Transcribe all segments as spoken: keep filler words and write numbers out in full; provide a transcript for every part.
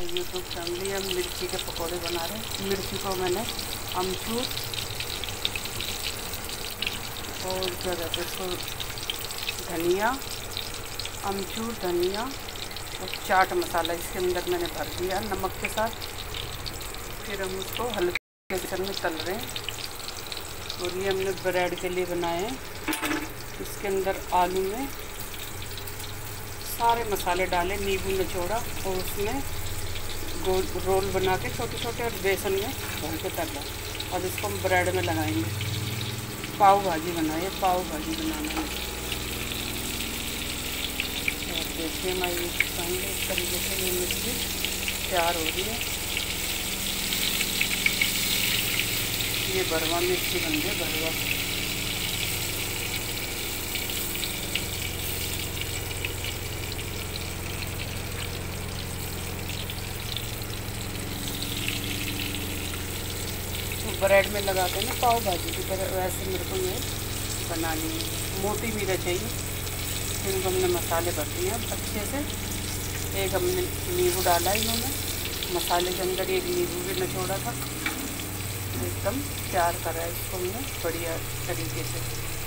YouTube family, हम मिर्ची के पकोड़े बना रहे हैं। मिर्ची को मैंने अमचूर और क्या कहते हैं इसको, धनिया, अमचूर, धनिया और चाट मसाला इसके अंदर मैंने भर दिया नमक के साथ। फिर हम उसको हल्के तेल में तल रहे हैं। और ये हमने ब्रेड के लिए बनाए हैं। इसके अंदर आलू में सारे मसाले डाले, नींबू निचोड़ा और उसमें गोल रोल बना के छोटे छोटे और बेसन में भर के तला। और इसको हम ब्रेड में लगाएंगे। पाव भाजी बनाए, पाव भाजी बनाना है। और देखिए हमारी इस तरीके से ये मिर्ची तैयार हो रही है। ये भरवा मिर्ची बन गई, भरवा। ब्रेड में लगा के ना पाव भाजी की तरह वैसे मेरे को ये बनानी है। मोटी भी रह चाहिए। फिर इनको हमने मसाले भर दिए हैं अच्छे से। एक हमने नींबू डाला इन्होंने मसाले के अंदर, एक नींबू भी निचोड़ा था। एकदम तैयार करा है इसको हमने बढ़िया तरीके से।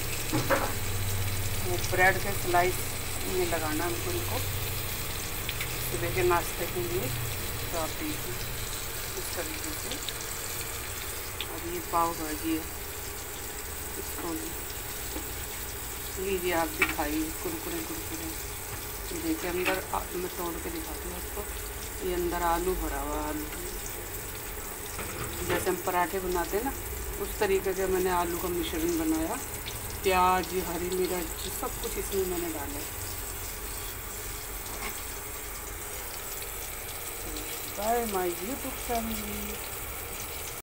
वो ब्रेड के स्लाइस में लगाना हमको इनको सुबह के नाश्ते के लिए। तो आप देखिए इस तरीके से। और ये पाव भाजी है, इसको लीजिए आप भी खाइए, कुरकुरे कुरकुरे। देखिए अंदर मैं तोड़ के दिखाती हूँ आपको। ये अंदर आलू भरा हुआ, आलू जैसे हम पराठे बनाते हैं ना उस तरीके से मैंने आलू का मिश्रण बनाया। प्याज, हरी मिर्च सब कुछ इसमें मैंने डाला। Bye my YouTube family.